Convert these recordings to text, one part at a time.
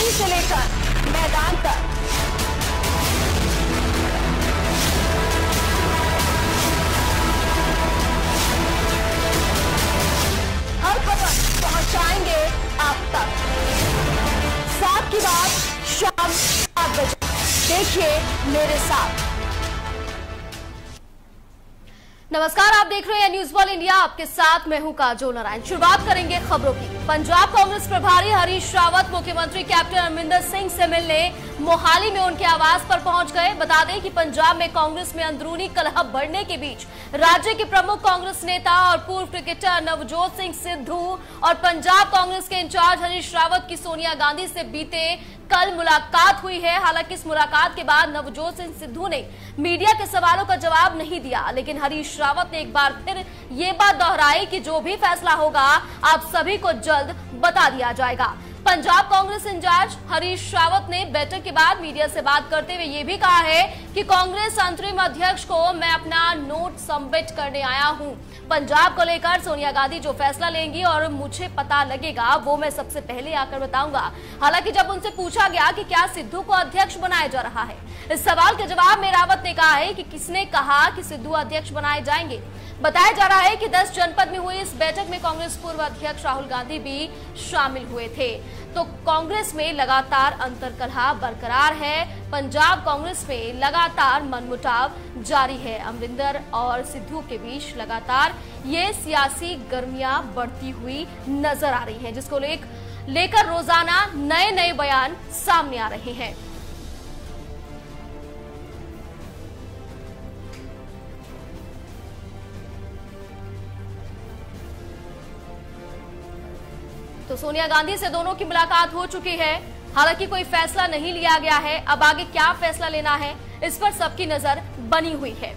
जमीन से लेकर मैदान तक हर खबर पहुंचाएंगे आप तक। सात की बात शाम 7 बजे देखिए मेरे साथ। नमस्कार, आप देख रहे हैं न्यूज वॉल इंडिया, आपके साथ मैं हूं काजोल नारायण। शुरुआत करेंगे खबरों की। पंजाब कांग्रेस प्रभारी हरीश रावत मुख्यमंत्री कैप्टन अमरिंदर सिंह से मिलने मोहाली में उनके आवास पर पहुंच गए। बता दें कि पंजाब में कांग्रेस में अंदरूनी कलह बढ़ने के बीच राज्य के प्रमुख कांग्रेस नेता और पूर्व क्रिकेटर नवजोत सिंह सिद्धू और पंजाब कांग्रेस के इंचार्ज हरीश रावत की सोनिया गांधी से बीते कल मुलाकात हुई है। हालांकि इस मुलाकात के बाद नवजोत सिंह सिद्धू ने मीडिया के सवालों का जवाब नहीं दिया, लेकिन हरीश रावत ने एक बार फिर ये बात दोहराई कि जो भी फैसला होगा आप सभी को जल्द बता दिया जाएगा। पंजाब कांग्रेस इंचार्ज हरीश रावत ने बैठक के बाद मीडिया से बात करते हुए ये भी कहा है कि कांग्रेस अंतरिम अध्यक्ष को मैं अपना नोट सबमिट करने आया हूं। पंजाब को लेकर सोनिया गांधी जो फैसला लेंगी और मुझे पता लगेगा वो मैं सबसे पहले आकर बताऊंगा। हालांकि जब उनसे पूछा गया कि क्या सिद्धू को अध्यक्ष बनाया जा रहा है, इस सवाल के जवाब में रावत ने कहा है कि किसने कहा कि सिद्धू अध्यक्ष बनाए जाएंगे। बताया जा रहा है कि 10 जनपद में हुई इस बैठक में कांग्रेस पूर्व अध्यक्ष राहुल गांधी भी शामिल हुए थे। तो कांग्रेस में लगातार अंतर्कलह बरकरार है। पंजाब कांग्रेस में लगातार मनमुटाव जारी है। अमरिंदर और सिद्धू के बीच लगातार ये सियासी गर्मियां बढ़ती हुई नजर आ रही हैं, जिसको लेकर रोजाना नए नए बयान सामने आ रहे हैं। तो सोनिया गांधी से दोनों की मुलाकात हो चुकी है। हालांकि कोई फैसला नहीं लिया गया है। अब आगे क्या फैसला लेना है, इस पर सबकी नजर बनी हुई है।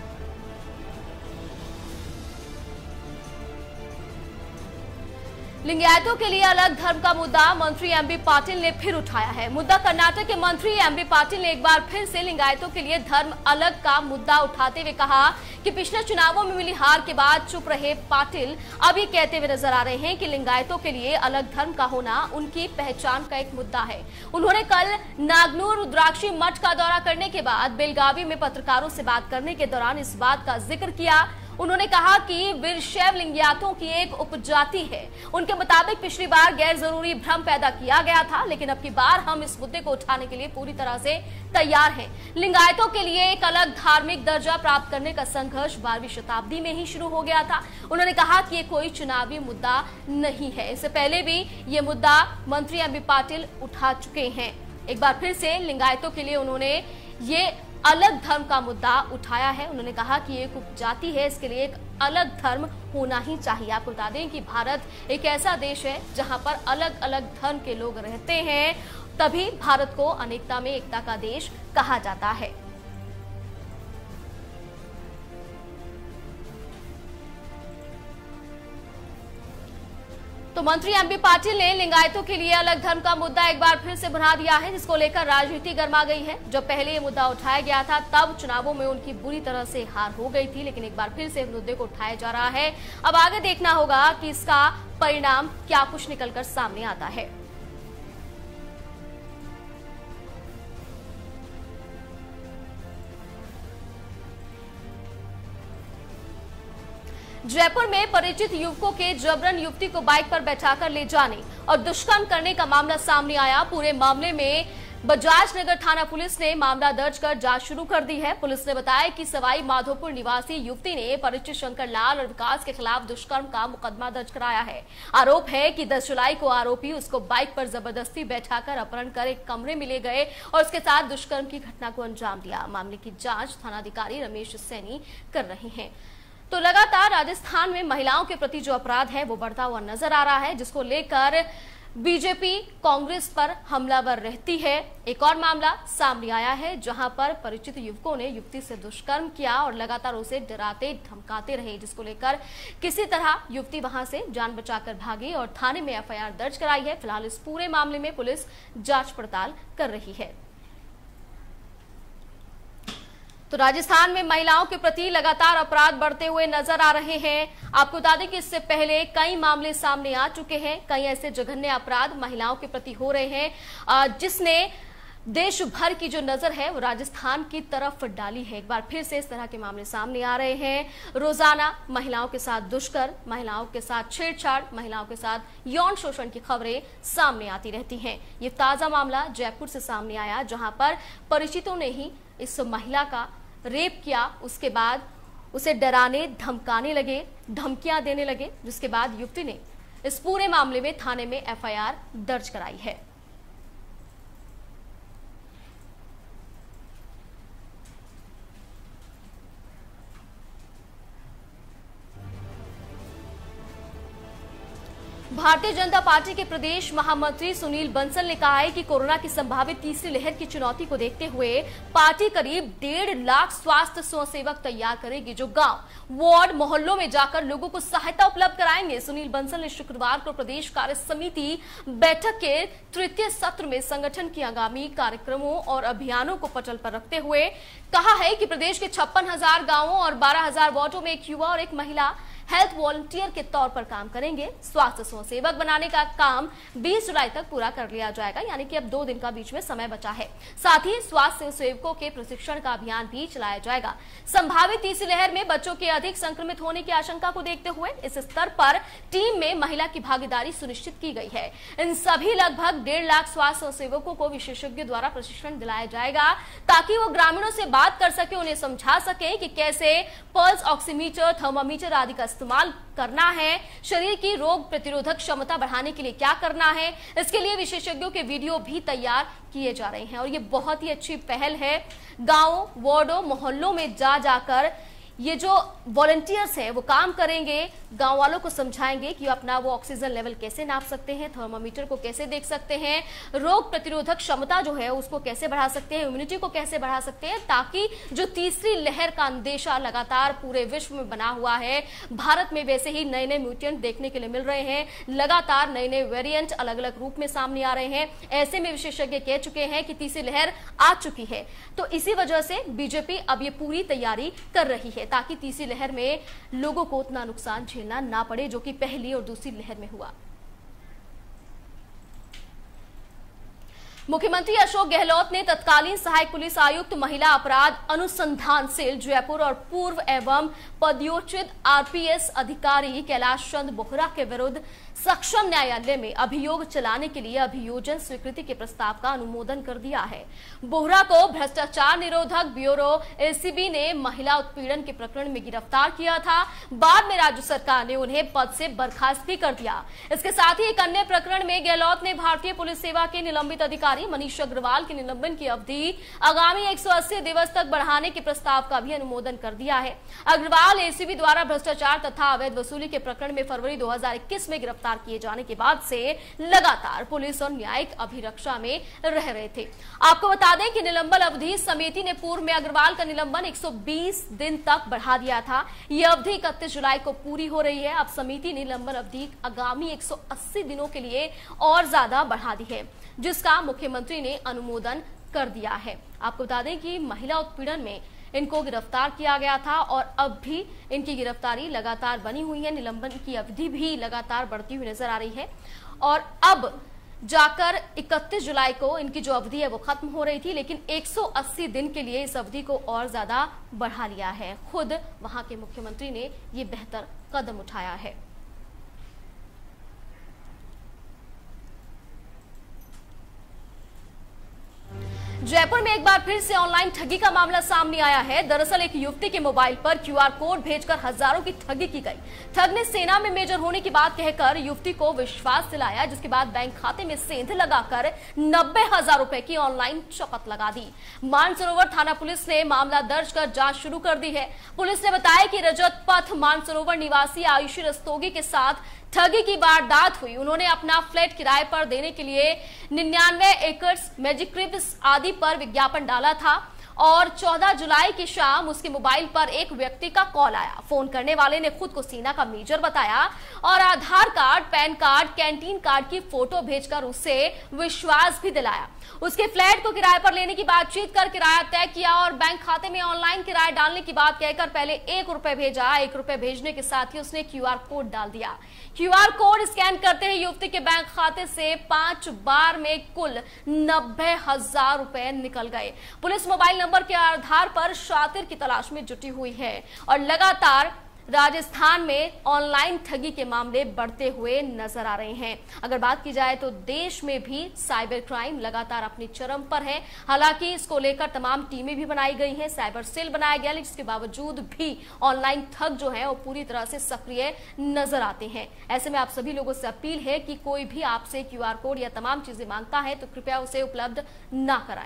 लिंगायतों के लिए अलग धर्म का मुद्दा मंत्री एमबी पाटिल ने फिर उठाया है। मुद्दा कर्नाटक के मंत्री एमबी पाटिल ने एक बार फिर से लिंगायतों के लिए धर्म अलग का मुद्दा उठाते हुए कहा कि पिछले चुनावों में मिली हार के बाद चुप रहे पाटिल अब ये कहते हुए नजर आ रहे हैं कि लिंगायतों के लिए अलग धर्म का होना उनकी पहचान का एक मुद्दा है। उन्होंने कल नागनूर रुद्राक्षी मठ का दौरा करने के बाद बेलगावी में पत्रकारों से बात करने के दौरान इस बात का जिक्र किया। उन्होंने कहा कि वीरशैव लिंगायतों की एक उपजाति है। उनके मुताबिक पिछली बार गैर जरूरी भ्रम पैदा किया गया था, लेकिन अब की बार हम इस मुद्दे को उठाने के लिए पूरी तरह से तैयार हैं। लिंगायतों के लिए एक अलग धार्मिक दर्जा प्राप्त करने का संघर्ष 12वीं शताब्दी में ही शुरू हो गया था। उन्होंने कहा कि ये कोई चुनावी मुद्दा नहीं है। इससे पहले भी ये मुद्दा मंत्री एमबी पाटिल उठा चुके हैं। एक बार फिर से लिंगायतों के लिए उन्होंने ये अलग धर्म का मुद्दा उठाया है। उन्होंने कहा कि एक उपजाति है, इसके लिए एक अलग धर्म होना ही चाहिए। आपको बता दें कि भारत एक ऐसा देश है जहां पर अलग अलग धर्म के लोग रहते हैं, तभी भारत को अनेकता में एकता का देश कहा जाता है। तो मंत्री एमबी पाटिल ने लिंगायतों के लिए अलग धर्म का मुद्दा एक बार फिर से बना दिया है, जिसको लेकर राजनीति गर्मा गई है। जब पहले ये मुद्दा उठाया गया था तब चुनावों में उनकी बुरी तरह से हार हो गई थी, लेकिन एक बार फिर से मुद्दे को उठाया जा रहा है। अब आगे देखना होगा कि इसका परिणाम क्या कुछ निकलकर सामने आता है। जयपुर में परिचित युवकों के जबरन युवती को बाइक पर बैठाकर ले जाने और दुष्कर्म करने का मामला सामने आया। पूरे मामले में बजाज नगर थाना पुलिस ने मामला दर्ज कर जांच शुरू कर दी है। पुलिस ने बताया कि सवाई माधोपुर निवासी युवती ने परिचित शंकर लाल और विकास के खिलाफ दुष्कर्म का मुकदमा दर्ज कराया है। आरोप है कि 10 जुलाई को आरोपी उसको बाइक पर जबरदस्ती बैठाकर अपहरण कर एक कमरे में ले गए और उसके साथ दुष्कर्म की घटना को अंजाम दिया। मामले की जांच थानाधिकारी रमेश सैनी कर रहे हैं। तो लगातार राजस्थान में महिलाओं के प्रति जो अपराध है वो बढ़ता हुआ नजर आ रहा है, जिसको लेकर बीजेपी कांग्रेस पर हमलावर रहती है। एक और मामला सामने आया है जहां पर परिचित युवकों ने युवती से दुष्कर्म किया और लगातार उसे डराते धमकाते रहे, जिसको लेकर किसी तरह युवती वहां से जान बचाकर भागी और थाने में एफआईआर दर्ज कराई है। फिलहाल इस पूरे मामले में पुलिस जांच पड़ताल कर रही है। तो राजस्थान में महिलाओं के प्रति लगातार अपराध बढ़ते हुए नजर आ रहे हैं। आपको बता दें कि इससे पहले कई मामले सामने आ चुके हैं, कई ऐसे जघन्य अपराध महिलाओं के प्रति हो रहे हैं जिसने देश भर की जो नजर है वो राजस्थान की तरफ डाली है। एक बार फिर से इस तरह के मामले सामने आ रहे हैं। रोजाना महिलाओं के साथ दुष्कर्म, महिलाओं के साथ छेड़छाड़, महिलाओं के साथ यौन शोषण की खबरें सामने आती रहती हैं। ये ताजा मामला जयपुर से सामने आया, जहां पर परिचितों ने ही इस महिला का रेप किया। उसके बाद उसे डराने धमकाने लगे, धमकियां देने लगे, जिसके बाद युवती ने इस पूरे मामले में थाने में एफआईआर दर्ज कराई है। भारतीय जनता पार्टी के प्रदेश महामंत्री सुनील बंसल ने कहा है कि कोरोना की संभावित तीसरी लहर की चुनौती को देखते हुए पार्टी करीब 1.5 लाख स्वास्थ्य स्वयंसेवक तैयार करेगी, जो गांव, वार्ड, मोहल्लों में जाकर लोगों को सहायता उपलब्ध कराएंगे। सुनील बंसल ने शुक्रवार को प्रदेश कार्य समिति बैठक के तृतीय सत्र में संगठन के आगामी कार्यक्रमों और अभियानों को पटल पर रखते हुए कहा है कि प्रदेश के 56,000 गांवों और 12,000 वार्डों में एक युवा और एक महिला हेल्थ वॉलंटियर के तौर पर काम करेंगे। स्वास्थ्य स्वयंसेवक बनाने का काम 20 जुलाई तक पूरा कर लिया जाएगा, यानी कि अब 2 दिन का बीच में समय बचा है। साथ ही स्वास्थ्य स्वयंसेवकों के प्रशिक्षण का अभियान भी चलाया जाएगा। संभावित तीसरी लहर में बच्चों के अधिक संक्रमित होने की आशंका को देखते हुए इस स्तर पर टीम में महिला की भागीदारी सुनिश्चित की गई है। इन सभी लगभग 1.5 लाख स्वास्थ्य स्वयंसेवकों को विशेषज्ञों द्वारा प्रशिक्षण दिलाया जाएगा, ताकि वो ग्रामीणों से बात कर सके, उन्हें समझा सके कि कैसे पल्स ऑक्सीमीटर, थर्मामीटर आदि का इस्तेमाल करना है, शरीर की रोग प्रतिरोधक क्षमता बढ़ाने के लिए क्या करना है। इसके लिए विशेषज्ञों के वीडियो भी तैयार किए जा रहे हैं और ये बहुत ही अच्छी पहल है। गांवों, वार्डों, मोहल्लों में जाकर ये जो वॉलंटियर्स हैं वो काम करेंगे, गांव वालों को समझाएंगे कि अपना वो ऑक्सीजन लेवल कैसे नाप सकते हैं, थर्मामीटर को कैसे देख सकते हैं, रोग प्रतिरोधक क्षमता जो है उसको कैसे बढ़ा सकते हैं, इम्यूनिटी को कैसे बढ़ा सकते हैं, ताकि जो तीसरी लहर का अंदेशा लगातार पूरे विश्व में बना हुआ है। भारत में वैसे ही नए नए म्यूटेंट देखने के लिए मिल रहे हैं, लगातार नए नए वेरिएंट अलग अलग रूप में सामने आ रहे हैं। ऐसे में विशेषज्ञ कह चुके हैं कि तीसरी लहर आ चुकी है, तो इसी वजह से बीजेपी अब ये पूरी तैयारी कर रही है ताकि तीसरी लहर में लोगों को उतना नुकसान झेलना ना पड़े जो कि पहली और दूसरी लहर में हुआ। मुख्यमंत्री अशोक गहलोत ने तत्कालीन सहायक पुलिस आयुक्त, महिला अपराध अनुसंधान सेल जयपुर और पूर्व एवं पदयोचित आरपीएस अधिकारी कैलाश चंद बोहरा के विरुद्ध सक्षम न्यायालय में अभियोग चलाने के लिए अभियोजन स्वीकृति के प्रस्ताव का अनुमोदन कर दिया है। बोहरा को भ्रष्टाचार निरोधक ब्यूरो एसीबी ने महिला उत्पीड़न के प्रकरण में गिरफ्तार किया था। बाद में राज्य सरकार ने उन्हें पद से बर्खास्त भी कर दिया। इसके साथ ही एक अन्य प्रकरण में गहलोत ने भारतीय पुलिस सेवा के निलंबित अधिकारी मनीष अग्रवाल के निलंबन की अवधि आगामी 180 दिवस तक बढ़ाने के प्रस्ताव का भी अनुमोदन कर दिया है। अग्रवाल एसीबी द्वारा भ्रष्टाचार तथा अवैध वसूली के प्रकरण में फरवरी 2021 में गिरफ्तार किए जाने के बाद से लगातार पुलिस और न्यायिक अभिरक्षा में रह रहे थे। आपको बता दें कि निलंबन अवधि समिति ने पूर्व में अग्रवाल का निलंबन 120 दिन तक बढ़ा दिया था। यह अवधि 31 जुलाई को पूरी हो रही है। अब समिति ने निलंबन अवधि आगामी 180 दिनों के लिए और ज्यादा बढ़ा दी है, जिसका मुख्यमंत्री ने अनुमोदन कर दिया है। आपको बता दें कि महिला उत्पीड़न में इनको गिरफ्तार किया गया था और अब भी इनकी गिरफ्तारी लगातार बनी हुई है। निलंबन की अवधि भी लगातार बढ़ती हुई नजर आ रही है और अब जाकर 31 जुलाई को इनकी जो अवधि है वो खत्म हो रही थी, लेकिन 180 दिन के लिए इस अवधि को और ज्यादा बढ़ा लिया है। खुद वहां के मुख्यमंत्री ने ये बेहतर कदम उठाया है। जयपुर में एक बार फिर से ऑनलाइन ठगी का मामला सामने आया है। दरअसल एक युवती के मोबाइल पर क्यूआर कोड भेजकर हजारों की ठगी की गई। ठग ने सेना में मेजर होने की बात कहकर युवती को विश्वास दिलाया, जिसके बाद बैंक खाते में सेंध लगाकर 90,000 रुपए की ऑनलाइन शपथ लगा दी। मानसरोवर थाना पुलिस ने मामला दर्ज कर जांच शुरू कर दी है। पुलिस ने बताया कि रजत पथ मानसरोवर निवासी आयुषी रस्तोगी के साथ ठगी की वारदात हुई। उन्होंने अपना फ्लैट किराए पर देने के लिए 99 एकर्स मैजिक क्रिप्स आदि पर विज्ञापन डाला था और 14 जुलाई की शाम उसके मोबाइल पर एक व्यक्ति का कॉल आया। फोन करने वाले ने खुद को सेना का मेजर बताया और Aadhaar card, PAN card, canteen card की फोटो भेजकर उसे विश्वास भी दिलाया। उसके फ्लैट को किराए पर लेने की बातचीत कर किराया तय किया और बैंक खाते में ऑनलाइन किराया डालने की बात कहकर पहले 1 रुपए भेजा। 1 रुपए भेजने के साथ ही उसने QR कोड डाल दिया। QR कोड स्कैन करते ही युवती के बैंक खाते से 5 बार में कुल 90,000 रुपए निकल गए। पुलिस मोबाइल नंबर के आधार पर शातिर की तलाश में जुटी हुई है और लगातार राजस्थान में ऑनलाइन ठगी के मामले बढ़ते हुए नजर आ रहे हैं। अगर बात की जाए तो देश में भी साइबर क्राइम लगातार अपनी चरम पर है। हालांकि इसको लेकर तमाम टीमें भी बनाई गई हैं, साइबर सेल बनाया गया, लेकिन इसके बावजूद भी ऑनलाइन ठग जो है वो पूरी तरह से सक्रिय नजर आते हैं। ऐसे में आप सभी लोगों से अपील है कि कोई भी आपसे QR कोड या तमाम चीजें मांगता है तो कृपया उसे उपलब्ध ना कराएं।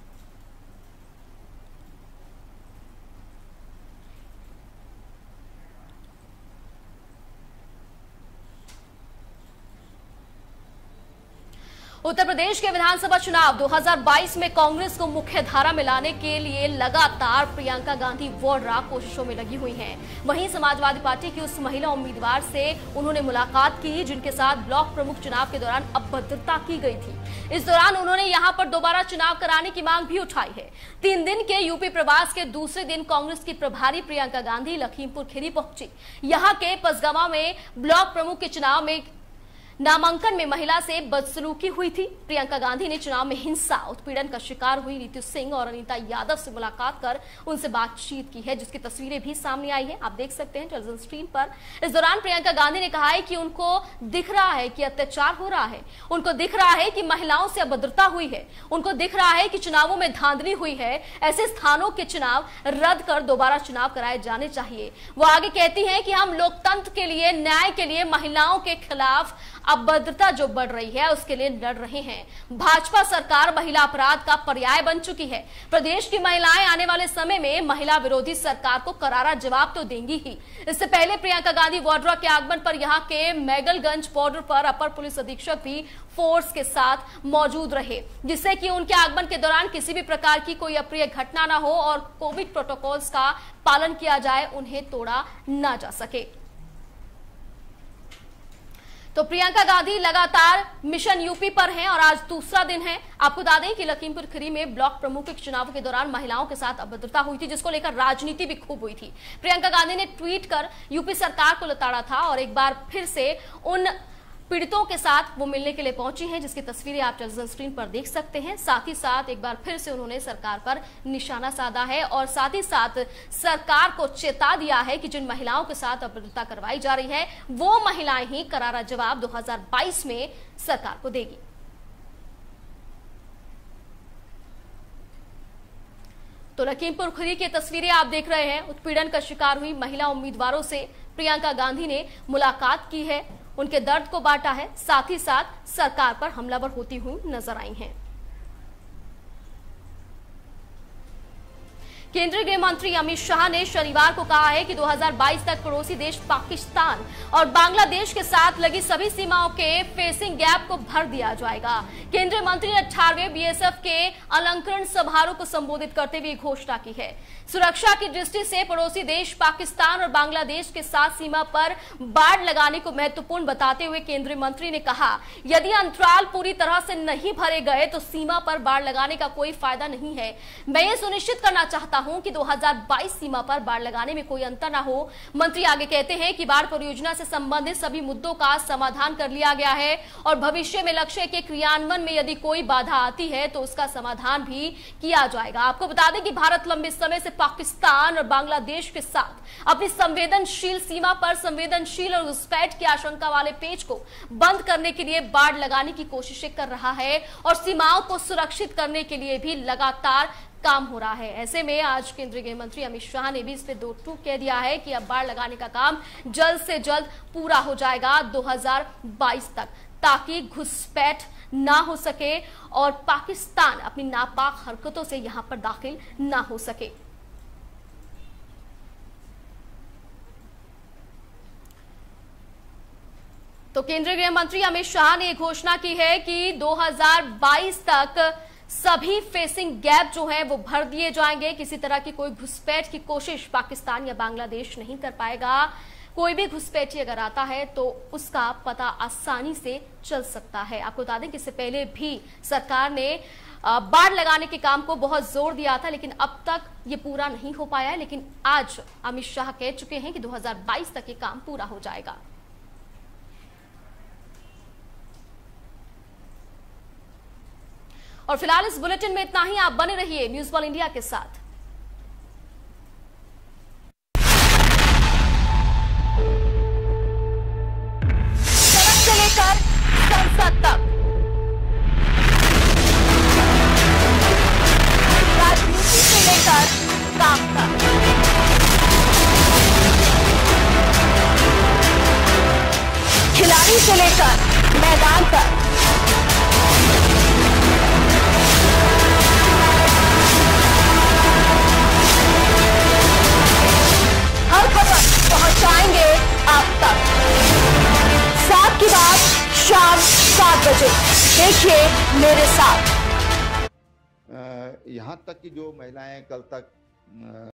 उत्तर प्रदेश के विधानसभा चुनाव 2022 में कांग्रेस को मुख्य धारा में लाने के लिए लगातार प्रियंका गांधी वाड्रा कोशिशों में लगी हुई हैं। वहीं समाजवादी पार्टी की उस महिला उम्मीदवार से उन्होंने मुलाकात की जिनके साथ ब्लॉक प्रमुख चुनाव के दौरान अभद्रता की गई थी। इस दौरान उन्होंने यहां पर दोबारा चुनाव कराने की मांग भी उठाई है। 3 दिन के यूपी प्रवास के दूसरे दिन कांग्रेस की प्रभारी प्रियंका गांधी लखीमपुर खीरी पहुंची। यहाँ के पसगावा में ब्लॉक प्रमुख के चुनाव में नामांकन में महिला से बदसलूकी हुई थी। प्रियंका गांधी ने चुनाव में हिंसा, उत्पीड़न का शिकार हुई नीतू सिंह और अनीता यादव से मुलाकात कर उनसे बातचीत की है, जिसकी तस्वीरें भी सामने आई है। आप देख सकते हैं टेलीविजन स्क्रीन पर। इस दौरान प्रियंका गांधी ने कहा है कि उनको दिख रहा है कि अत्याचार हो रहा है, उनको दिख रहा है कि महिलाओं से अभद्रता हुई है, उनको दिख रहा है कि चुनावों में धांधली हुई है। ऐसे स्थानों के चुनाव रद्द कर दोबारा चुनाव कराए जाने चाहिए। वो आगे कहती हैं कि हम लोकतंत्र के लिए, न्याय के लिए, महिलाओं के खिलाफ अभद्रता जो बढ़ रही है उसके लिए लड़ रहे हैं। भाजपा सरकार महिला अपराध का पर्याय बन चुकी है। प्रदेश की महिलाएं आने वाले समय में महिला विरोधी सरकार को करारा जवाब तो देंगी ही। इससे पहले प्रियंका गांधी वाड्रा के आगमन पर यहां के मैगलगंज बॉर्डर पर अपर पुलिस अधीक्षक भी फोर्स के साथ मौजूद रहे, जिससे कि उनके आगमन के दौरान किसी भी प्रकार की कोई अप्रिय घटना ना हो और कोविड प्रोटोकॉल्स का पालन किया जाए, उन्हें तोड़ा ना जा सके। तो प्रियंका गांधी लगातार मिशन यूपी पर हैं और आज दूसरा दिन है। आपको बता दें कि लखीमपुर खीरी में ब्लॉक प्रमुख के चुनाव के दौरान महिलाओं के साथ अभद्रता हुई थी, जिसको लेकर राजनीति भी खूब हुई थी। प्रियंका गांधी ने ट्वीट कर यूपी सरकार को लताड़ा था और एक बार फिर से उन पीड़ितों के साथ वो मिलने के लिए पहुंची हैं, जिसकी तस्वीरें आप टेलीविजन स्क्रीन पर देख सकते हैं। साथ ही साथ एक बार फिर से उन्होंने सरकार पर निशाना साधा है और साथ ही साथ सरकार को चेता दिया है कि जिन महिलाओं के साथ अभद्रता करवाई जा रही है वो महिलाएं ही करारा जवाब 2022 में सरकार को देगी। तो लखीमपुर खीरी की तस्वीरें आप देख रहे हैं। उत्पीड़न का शिकार हुई महिला उम्मीदवारों से प्रियंका गांधी ने मुलाकात की है, उनके दर्द को बांटा है, साथ ही साथ सरकार पर हमलावर होती हुई नजर आई हैं। केंद्रीय गृह मंत्री अमित शाह ने शनिवार को कहा है कि 2022 तक पड़ोसी देश पाकिस्तान और बांग्लादेश के साथ लगी सभी सीमाओं के फेसिंग गैप को भर दिया जाएगा। केंद्रीय मंत्री ने 18वें BSF के अलंकरण समारोह को संबोधित करते हुए घोषणा की है। सुरक्षा की दृष्टि से पड़ोसी देश पाकिस्तान और बांग्लादेश के साथ सीमा पर बाड़ लगाने को महत्वपूर्ण बताते हुए केंद्रीय मंत्री ने कहा, यदि अंतराल पूरी तरह से नहीं भरे गए तो सीमा पर बाड़ लगाने का कोई फायदा नहीं है। मैं ये सुनिश्चित करना चाहता हूं कि 2022 सीमा पर बाड़ लगाने में कोई अंतर न हो। मंत्री आगे कहते हैं कि बाढ़ परियोजना से संबंधित सभी मुद्दों का समाधान कर लिया गया है और भविष्य में लक्ष्य के क्रियान्वयन में यदि कोई बाधा आती है तो उसका समाधान भी किया जाएगा। आपको बता दें कि भारत लंबे समय से पाकिस्तान और बांग्लादेश के साथ अपनी संवेदनशील सीमा पर संवेदनशील और घुसपैठ की आशंका वाले पेज को बंद करने के लिए बाड़ लगाने की कोशिशें कर रहा है और सीमाओं को सुरक्षित करने के लिए भी लगातार काम हो रहा है। ऐसे में आज केंद्रीय गृह मंत्री अमित शाह ने भी इस पे दो टूक कह दिया है कि अब बाड़ लगाने का काम जल्द से जल्द पूरा हो जाएगा 2022 तक, ताकि घुसपैठ ना हो सके और पाकिस्तान अपनी नापाक हरकतों से यहां पर दाखिल ना हो सके। तो केंद्रीय गृह मंत्री अमित शाह ने घोषणा की है कि 2022 तक सभी फेसिंग गैप जो है वो भर दिए जाएंगे। किसी तरह की कोई घुसपैठ की कोशिश पाकिस्तान या बांग्लादेश नहीं कर पाएगा। कोई भी घुसपैठी अगर आता है तो उसका पता आसानी से चल सकता है। आपको बता दें कि इससे पहले भी सरकार ने बाड़ लगाने के काम को बहुत जोर दिया था, लेकिन अब तक ये पूरा नहीं हो पाया है। लेकिन आज अमित शाह कह चुके हैं कि 2022 तक ये काम पूरा हो जाएगा। और फिलहाल इस बुलेटिन में इतना ही। आप बने रहिए न्यूज़ वॉल इंडिया के साथ। सड़क से लेकर संसद तक, राजनीति से लेकर काम तक, खिलाड़ी से लेकर मैदान तक, हर खबर पहुंचाएंगे आप तक। 7 की बात शाम 7 बजे देखिए मेरे साथ। यहाँ तक कि जो महिलाएं कल तक